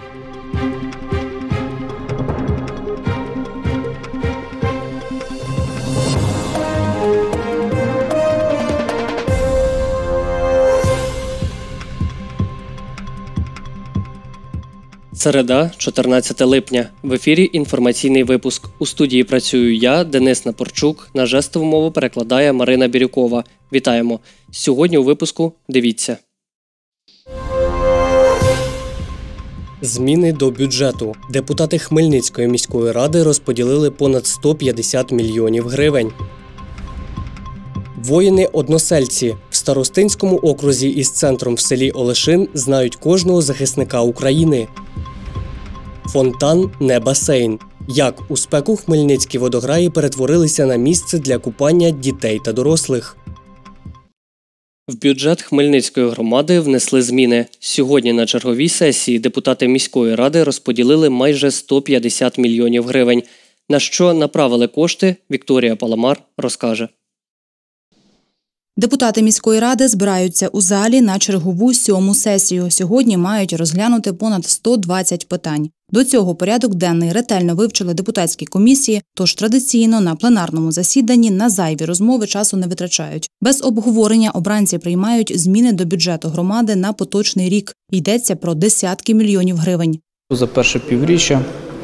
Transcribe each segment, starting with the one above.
Середа, 14 липня. В ефірі інформаційний випуск. У студії працюю я, Денис Напорчук. На жестову мову перекладає Марина Бірюкова. Вітаємо. Сьогодні у випуску дивіться. Зміни до бюджету. Депутати Хмельницької міської ради розподілили понад 150 мільйонів гривень. Воїни-односельці. В Старостинському окрузі із центром в селі Олешин знають кожного захисника України. Фонтан не басейн. Як у спеку хмельницькі водограї перетворилися на місце для купання дітей та дорослих. В бюджет Хмельницької громади внесли зміни. Сьогодні на черговій сесії депутати міської ради розподілили майже 150 мільйонів гривень. На що направили кошти, Вікторія Паламар розкаже. Депутати міської ради збираються у залі на чергову 7-му сесію. Сьогодні мають розглянути понад 120 питань. До цього порядок денний ретельно вивчили депутатські комісії, тож традиційно на пленарному засіданні на зайві розмови часу не витрачають. Без обговорення обранці приймають зміни до бюджету громади на поточний рік. Йдеться про десятки мільйонів гривень. За перше півріччя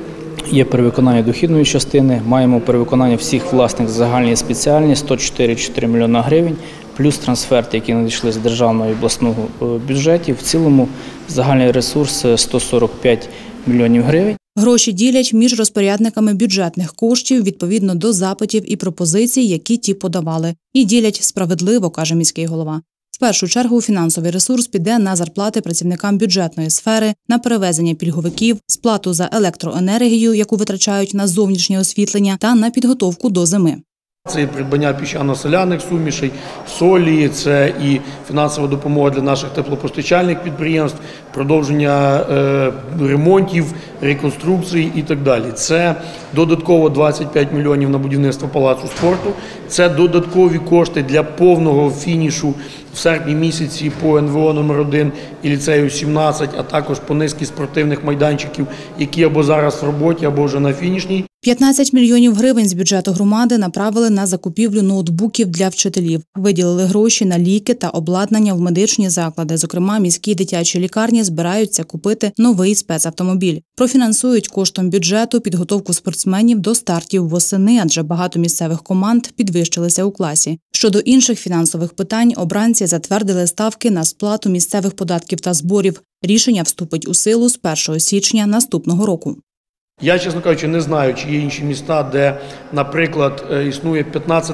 є перевиконання дохідної частини, маємо перевиконання всіх власних загальні і спеціальні 104,4 мільйона гривень, плюс трансферти, які надійшли з державного і обласного бюджетів. В цілому загальний ресурс 145 мільйонів гривень. Гроші ділять між розпорядниками бюджетних коштів відповідно до запитів і пропозицій, які ті подавали. І ділять справедливо, каже міський голова. В першу чергу фінансовий ресурс піде на зарплати працівникам бюджетної сфери, на перевезення пільговиків, сплату за електроенергію, яку витрачають на зовнішнє освітлення, та на підготовку до зими. Це і придбання піщано-соляних сумішей, солі, це і фінансова допомога для наших теплопостачальних підприємств, продовження ремонтів, реконструкцій і так далі. Це додатково 25 мільйонів на будівництво палацу спорту, це додаткові кошти для повного фінішу в серпні місяці по НВО номер 1 і ліцею 17, а також по низці спортивних майданчиків, які або зараз в роботі, або вже на фінішній. 15 мільйонів гривень з бюджету громади направили на закупівлю ноутбуків для вчителів. Виділили гроші на ліки та обладнання в медичні заклади. Зокрема, міські дитячі лікарні збираються купити новий спецавтомобіль. Профінансують коштом бюджету підготовку спортсменів до стартів восени, адже багато місцевих команд підвищилися у класі. Щодо інших фінансових питань, обранці затвердили ставки на сплату місцевих податків та зборів. Рішення вступить у силу з 1 січня наступного року. Я, чесно кажучи, не знаю, чи є інші міста, де, наприклад, існує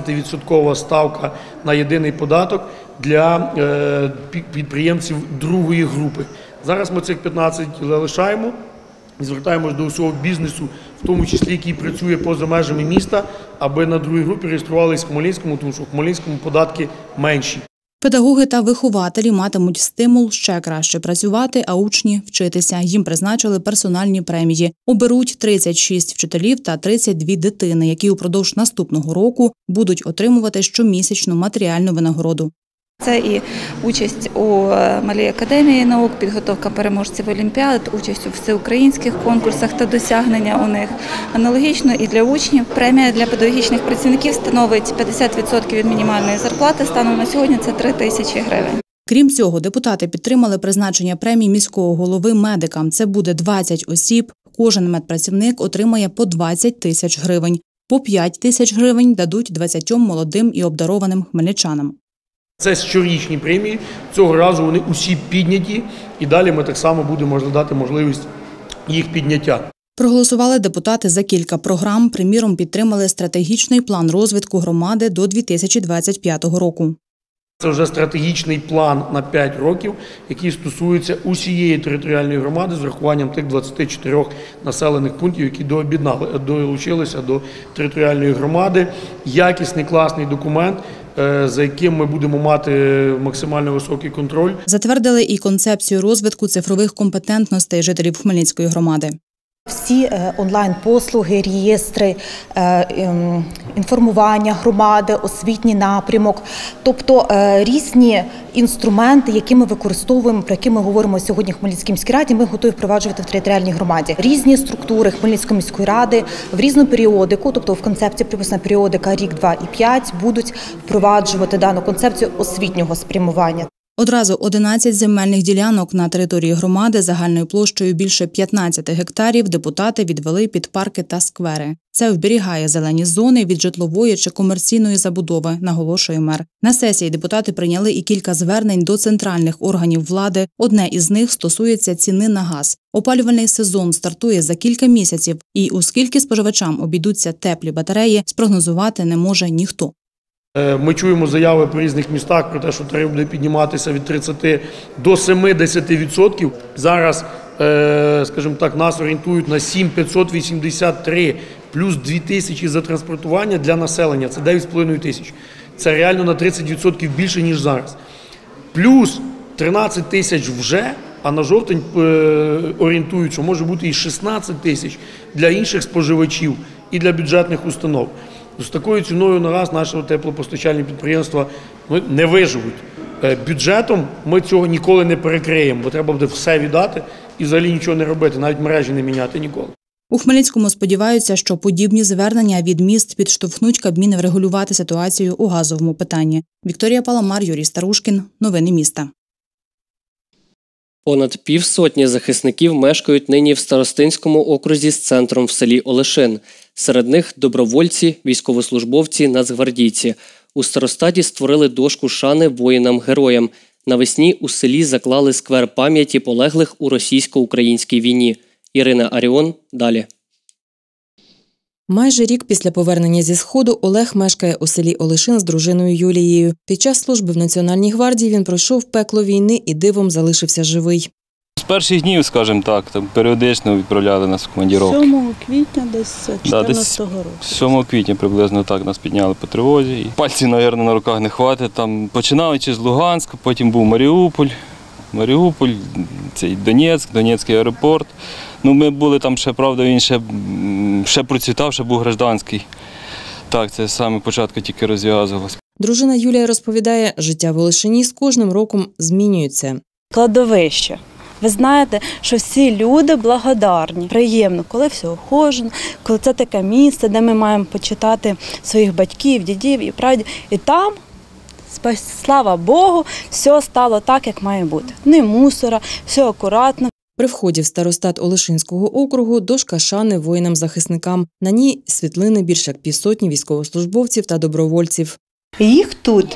15% ставка на єдиний податок для підприємців другої групи. Зараз ми цих 15 залишаємо і звертаємось до усього бізнесу, в тому числі, який працює поза межами міста, аби на другій групі реєструвалися в Хмельницькому, тому що в Хмельницькому податки менші. Педагоги та вихователі матимуть стимул ще краще працювати, а учні – вчитися. Їм призначили персональні премії. Оберуть 36 вчителів та 32 дитини, які упродовж наступного року будуть отримувати щомісячну матеріальну винагороду. Це і участь у Малій академії наук, підготовка переможців олімпіад, участь у всеукраїнських конкурсах та досягнення у них. Аналогічно і для учнів. Премія для педагогічних працівників становить 50% від мінімальної зарплати. Станом на сьогодні це 3 тисячі гривень. Крім цього, депутати підтримали призначення премій міського голови медикам. Це буде 20 осіб. Кожен медпрацівник отримає по 20 тисяч гривень. По 5 тисяч гривень дадуть 20 молодим і обдарованим хмельничанам. Це щорічні премії, цього разу вони усі підняті, і далі ми так само будемо розглядати можливість їх підняття. Проголосували депутати за кілька програм, приміром підтримали стратегічний план розвитку громади до 2025 року. Це вже стратегічний план на 5 років, який стосується усієї територіальної громади з врахуванням тих 24 населених пунктів, які долучилися до територіальної громади. Якісний, класний документ, за яким ми будемо мати максимально високий контроль. Затвердили і концепцію розвитку цифрових компетентностей жителів Хмельницької громади. Всі онлайн-послуги, реєстри, інформування громади, освітній напрямок, тобто різні інструменти, які ми використовуємо, про які ми говоримо сьогодні в Хмельницькій міській раді, ми готові впроваджувати в територіальній громаді. Різні структури Хмельницької міської ради в різну періодику, тобто в концепції приписана періодика рік, 2 і 5, будуть впроваджувати дану концепцію освітнього спрямування. Одразу 11 земельних ділянок на території громади загальною площею більше 15 гектарів депутати відвели під парки та сквери. Це вберігає зелені зони від житлової чи комерційної забудови, наголошує мер. На сесії депутати прийняли і кілька звернень до центральних органів влади. Одне із них стосується ціни на газ. Опалювальний сезон стартує за кілька місяців, і оскільки споживачам обійдуться теплі батареї, спрогнозувати не може ніхто. Ми чуємо заяви по різних містах про те, що тариф буде підніматися від 30 до 70%. Зараз, скажімо так, нас орієнтують на 7,583 плюс 2 тисячі за транспортування для населення. Це 9,5 тисяч. Це реально на 30% більше, ніж зараз. Плюс 13 тисяч вже, а на жовтень орієнтують, що може бути і 16 тисяч для інших споживачів і для бюджетних установ. З такою ціною на газ наші теплопостачальні підприємства не виживуть. Бюджетом ми цього ніколи не перекриємо, бо треба буде все віддати і взагалі нічого не робити, навіть мережі не міняти ніколи. У Хмельницькому сподіваються, що подібні звернення від міст підштовхнуть Кабмін врегулювати ситуацію у газовому питанні. Вікторія Паламар, Юрій Старушкін. Новини міста. Понад півсотні захисників мешкають нині в Старостинському окрузі з центром в селі Олешин. Серед них – добровольці, військовослужбовці, нацгвардійці. У старостаті створили дошку шани воїнам-героям. Навесні у селі заклали сквер пам'яті полеглих у російсько-українській війні. Ірина Аріон далі. Майже рік після повернення зі Сходу Олег мешкає у селі Олешин з дружиною Юлією. Під час служби в Національній гвардії він пройшов пекло війни і дивом залишився живий. З перших днів, скажімо так, там періодично відправляли нас в командировки. 7 квітня десь 14-го року. 7 квітня приблизно так нас підняли по тривозі. І пальців, мабуть, на руках не хватить. Там починаючи з Луганська, потім був Маріуполь, цей Донецький аеропорт. Ну, ми були там ще, правда, він ще процвітав, ще був гражданський. Так, це з самого початку тільки розв'язувалося. Дружина Юлія розповідає, життя в Олешині з кожним роком змінюється. Кладовище. Ви знаєте, що всі люди благодарні, приємно, коли все охожено, коли це таке місце, де ми маємо почитати своїх батьків, дідів і прадідів. І там, слава Богу, все стало так, як має бути. Не мусора, все акуратно. При вході в старостат Олешинського округу дошка шани воїнам-захисникам. На ній світлини більш як півсотні військовослужбовців та добровольців. Їх тут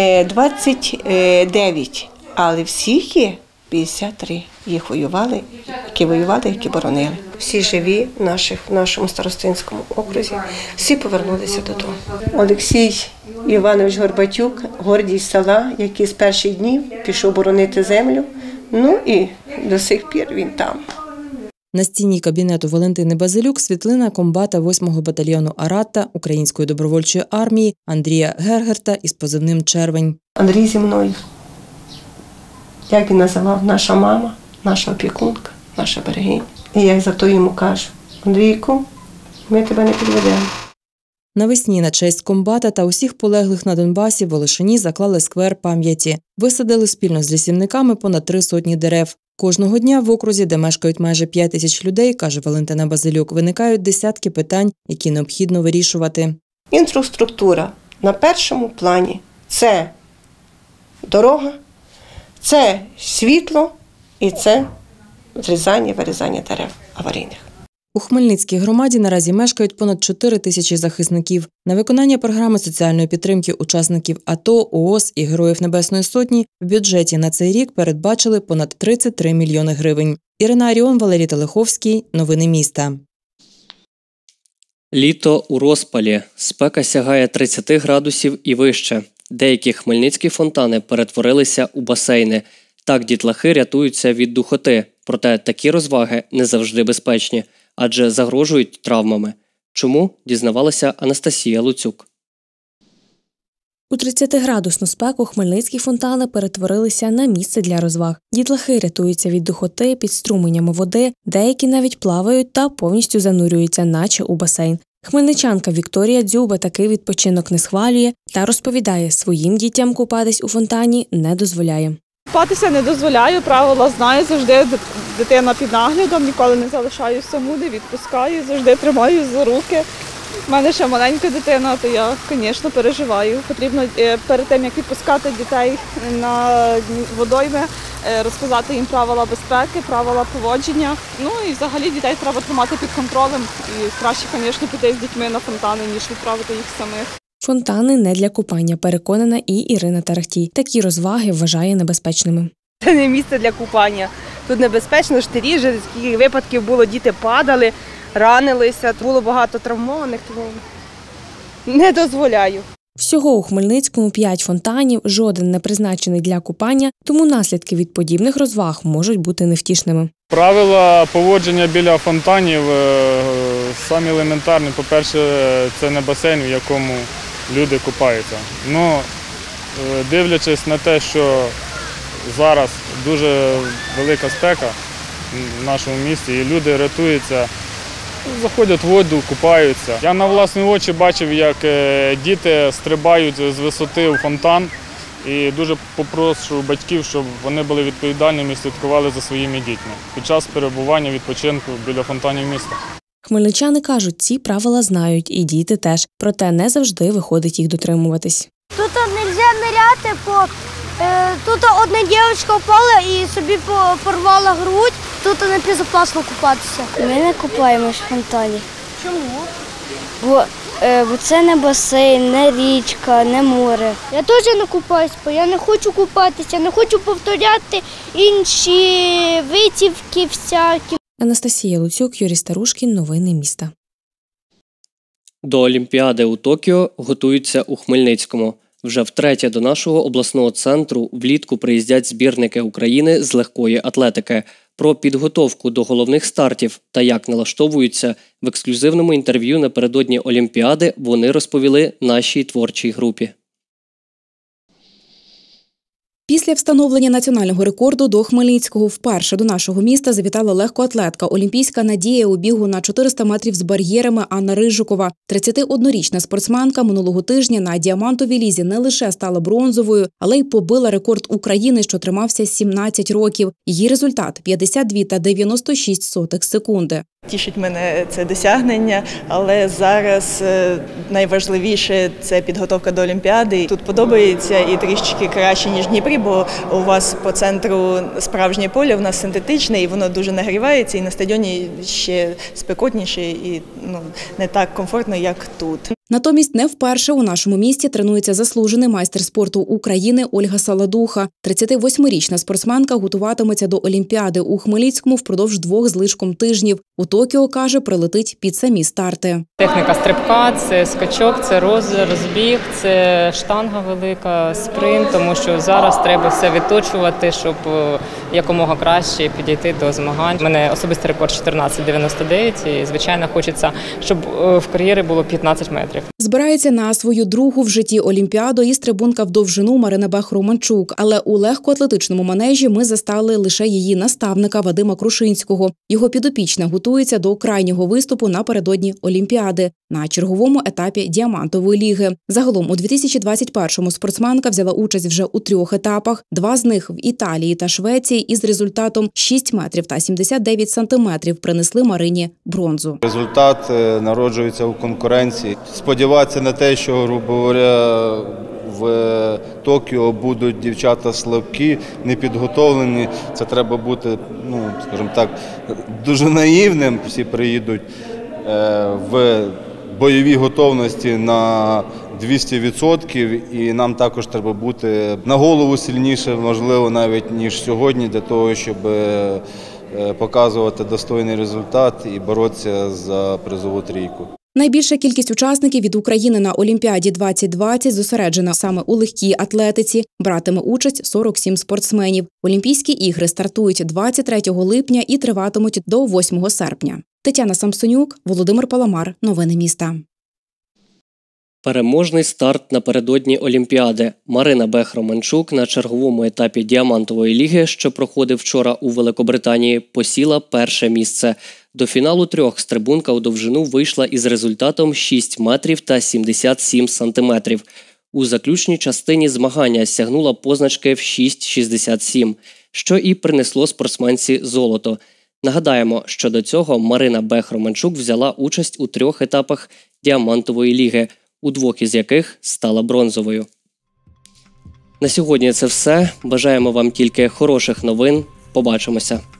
29, але всіх є 53. Їх воювали, які боронили. Всі живі в нашому старостинському окрузі, всі повернулися додому. Олексій Іванович Горбатюк, гордість села, який з перших днів пішов боронити землю. Ну і до сих пір він там. На стіні кабінету Валентини Базилюк світлина комбата 8-го батальйону «Аратта» Української добровольчої армії Андрія Гергерта із позивним «Червень». Андрій зі мною. Як він називав, наша мама, наша опікунка, наша берегиня. І я за то йому кажу: Андрійку, ми тебе не підведемо. Навесні на честь комбата та усіх полеглих на Донбасі в Олешині заклали сквер пам'яті. Висадили спільно з лісівниками понад 300 дерев. Кожного дня в окрузі, де мешкають майже 5 тисяч людей, каже Валентина Базилюк, виникають десятки питань, які необхідно вирішувати. Інфраструктура на першому плані – це дорога, це світло і це вирізання дерев аварійних. У Хмельницькій громаді наразі мешкають понад 4 тисячі захисників. На виконання програми соціальної підтримки учасників АТО, ООС і Героїв Небесної Сотні в бюджеті на цей рік передбачили понад 33 мільйони гривень. Ірина Аріон, Валерій Телеховський. Новини міста. Літо у розпалі. Спека сягає 30 градусів і вище. Деякі хмельницькі фонтани перетворилися у басейни. Так дітлахи рятуються від духоти. Проте такі розваги не завжди безпечні, адже загрожують травмами. Чому? Дізнавалася Анастасія Луцюк. У 30-градусну спеку хмельницькі фонтани перетворилися на місце для розваг. Дітлахи рятуються від духоти під струменями води, деякі навіть плавають та повністю занурюються, наче у басейн. Хмельничанка Вікторія Дзюба такий відпочинок не схвалює та розповідає, своїм дітям купатись у фонтані не дозволяє. Купатися не дозволяю, правила знаю, завжди дитина під наглядом, ніколи не залишаю саму, не відпускаю, завжди тримаю за руки. У мене ще маленька дитина, то я, звісно, переживаю. Потрібно перед тим, як відпускати дітей на водойми, розказати їм правила безпеки, правила поводження. Ну і взагалі дітей треба тримати під контролем. І краще, звісно, піти з дітьми на фонтани, ніж відправити їх самих. Фонтани не для купання, переконана і Ірина Тарахтій. Такі розваги вважає небезпечними. Це не місце для купання. Тут небезпечно, штирі, скільки випадків було, діти падали, ранилися, було багато травмованих, тому не дозволяю. Всього у Хмельницькому 5 фонтанів, жоден не призначений для купання, тому наслідки від подібних розваг можуть бути невтішними. Правила поводження біля фонтанів самі елементарні. По-перше, це не басейн, в якому люди купаються. Ну, дивлячись на те, що зараз дуже велика спека в нашому місті, і люди рятуються, заходять в воду, купаються. Я на власні очі бачив, як діти стрибають з висоти у фонтан. І дуже попрошу батьків, щоб вони були відповідальними і слідкували за своїми дітьми під час перебування, відпочинку біля фонтанів міста. Хмельничани кажуть, ці правила знають, і діти теж, проте не завжди виходить їх дотримуватись. Тут не можна ниряти, тут одна дівчинка впала і собі порвала грудь, тут небезпечно купатися. Ми не купаємось в фонтані. Чому? Бо це не басейн, не річка, не море. Я теж не купаюсь, бо я не хочу купатися, не хочу повторяти інші витівки всякі. Анастасія Луцюк, Юрій Старушкін. Новини міста. До Олімпіади у Токіо готуються у Хмельницькому. Вже втретє до нашого обласного центру влітку приїздять збірники України з легкої атлетики. Про підготовку до головних стартів та як налаштовуються в ексклюзивному інтерв'ю напередодні Олімпіади вони розповіли нашій творчій групі. Після встановлення національного рекорду до Хмельницького вперше до нашого міста завітала легкоатлетка, олімпійська надія у бігу на 400 метрів з бар'єрами Анна Рижикова. 31-річна спортсменка минулого тижня на діамантовій лізі не лише стала бронзовою, але й побила рекорд України, що тримався 17 років. Її результат – 52,96 секунди. Тішить мене це досягнення, але зараз найважливіше – це підготовка до Олімпіади. Тут подобається і трішечки краще, ніж в Дніпрі, бо у вас по центру справжнє поле, у нас синтетичне, і воно дуже нагрівається, і на стадіоні ще спекотніше і не так комфортно, як тут. Натомість не вперше у нашому місті тренується заслужений майстер спорту України Ольга Саладуха. 38-річна спортсменка готуватиметься до Олімпіади у Хмельницькому впродовж 2 з лишком тижнів. У Токіо, каже, прилетить під самі старти. Техніка стрибка, це скачок, це розбіг, це штанга велика, спринт, тому що зараз треба все відточувати, щоб якомога краще підійти до змагань. У мене особистий рекорд 14,99 і, звичайно, хочеться, щоб в кар'єрі було 15 метрів. Збирається на свою другу в житті Олімпіаду і стрибунка в довжину Марина Бех-Романчук. Але у легкоатлетичному манежі ми застали лише її наставника Вадима Крушинського. Його підопічна готується до крайнього виступу напередодні Олімпіади на черговому етапі діамантової ліги. Загалом у 2021-му спортсменка взяла участь вже у 3 етапах, 2 з них в Італії та Швеції, із результатом 6 метрів та 79 сантиметрів принесли Марині бронзу. Результат народжується у конкуренції. Сподіватися на те, що, грубо говоря, в Токіо будуть дівчата слабкі, непідготовлені. Це треба бути, скажімо так, дуже наївним. Всі приїдуть в бойовій готовності на 200%, і нам також треба бути на голову сильніше, можливо, навіть ніж сьогодні, для того, щоб показувати достойний результат і боротися за призову трійку. Найбільша кількість учасників від України на Олімпіаді 2020 зосереджена саме у легкій атлетиці. Братиме участь 47 спортсменів. Олімпійські ігри стартують 23 липня і триватимуть до 8 серпня. Тетяна Самсонюк, Володимир Паламар. Новини міста. Переможний старт напередодні Олімпіади. Марина Бех-Романчук на черговому етапі Діамантової ліги, що проходив вчора у Великобританії, посіла перше місце. До фіналу трьох стрибунка у довжину вийшла із результатом 6 метрів та 77 сантиметрів. У заключній частині змагання сягнула позначки в 6,67, що і принесло спортсменці золото. Нагадаємо, що до цього Марина Бех-Романчук взяла участь у 3 етапах Діамантової ліги, у 2 із яких стала бронзовою. На сьогодні це все. Бажаємо вам тільки хороших новин. Побачимося.